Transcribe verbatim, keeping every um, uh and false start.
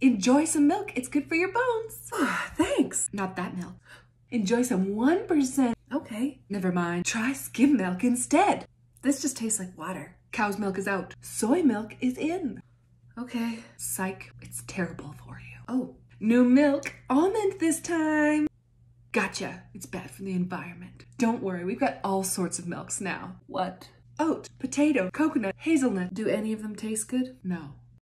Enjoy some milk. It's good for your bones. Thanks. Not that milk. Enjoy some one percent. Okay. Never mind. Try skim milk instead. This just tastes like water. Cow's milk is out. Soy milk is in. Okay. Psych, it's terrible for you. Oh. New milk, almond this time. Gotcha, it's bad for the environment. Don't worry, we've got all sorts of milks now. What? Oat, potato, coconut, hazelnut. Do any of them taste good? No.